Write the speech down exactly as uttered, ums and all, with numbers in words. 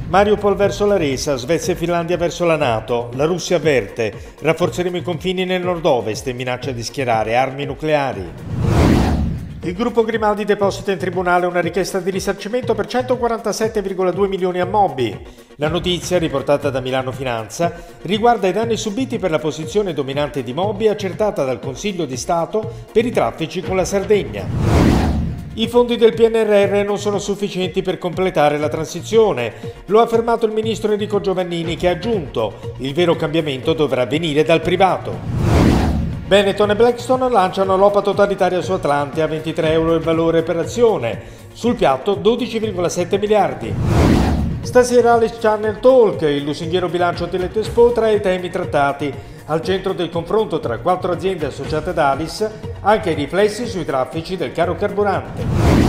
Mariupol verso la resa, Svezia e Finlandia verso la NATO. La Russia avverte, rafforzeremo i confini nel nord-ovest e minaccia di schierare armi nucleari. Il gruppo Grimaldi deposita in tribunale una richiesta di risarcimento per centoquarantasette virgola due milioni a Moby. La notizia, riportata da Milano Finanza, riguarda i danni subiti per la posizione dominante di Moby accertata dal Consiglio di Stato per i traffici con la Sardegna. I fondi del P N R R non sono sufficienti per completare la transizione, lo ha affermato il ministro Enrico Giovannini, che ha aggiunto: il vero cambiamento dovrà venire dal privato. Benetton e Blackstone lanciano l'O P A totalitaria su Atlantia, a ventitré euro il valore per azione, sul piatto dodici virgola sette miliardi. Stasera Alice Channel Talk, il lusinghiero bilancio Teletexpo tra i temi trattati. Al centro del confronto tra quattro aziende associate ad Alice, anche i riflessi sui traffici del caro carburante.